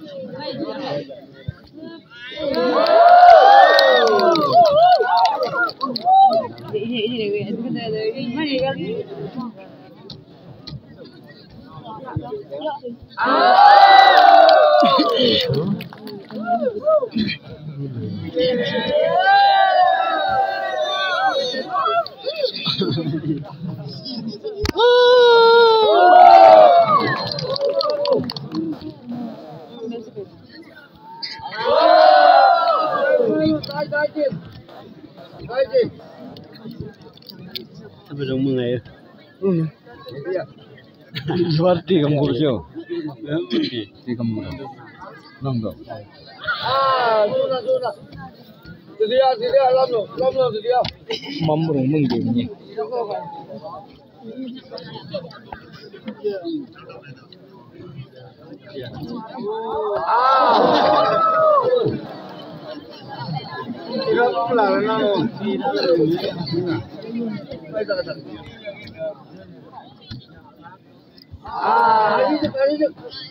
Sampai dong mengai. Seperti kamu sih. Di kamu. Nonggo. Sudah. Dia, lam lo dia. Mamrung menggini. Tidak pulang nang. Ini.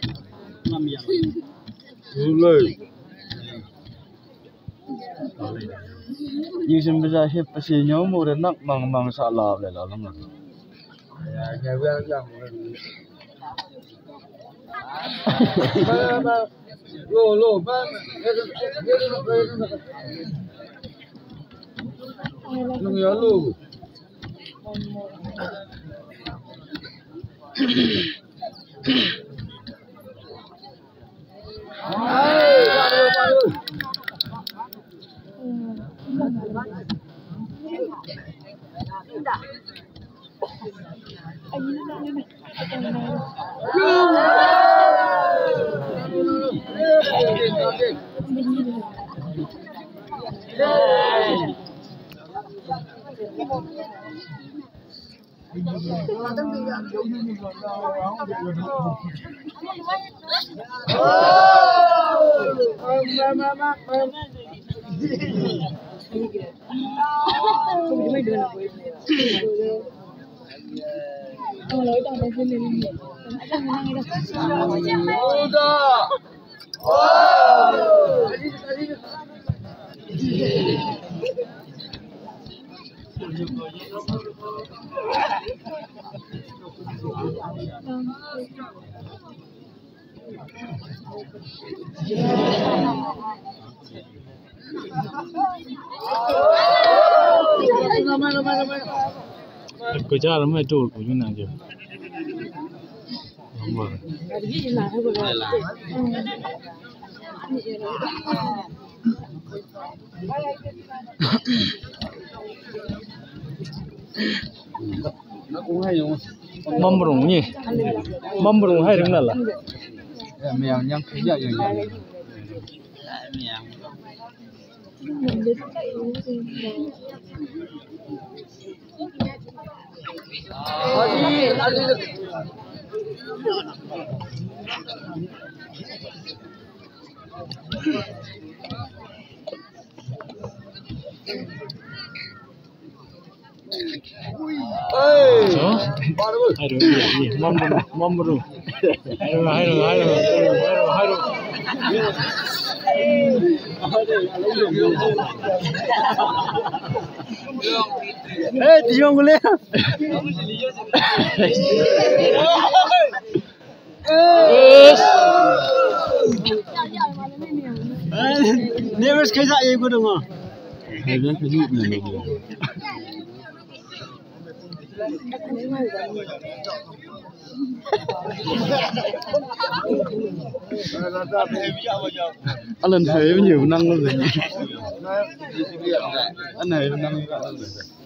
Mulai. Yung bisa siya pasinyo mo rin nak mang salah lah lang. Ya biar lang. Lo ba. Nung ya lo. Cô cha nó mới trộn của như nào chứ? Không rồi. Nó cũng hay đúng không? Mâm rùng nhỉ? Mâm rùng hay đúng là? Mèo nhang thấy vậy rồi. Mèo. Mamru. Tiong boleh. Dia mesti kerja ibu dong. Dia kerja ni. Anh thấy nhiều năng luôn rồi. Anh này năng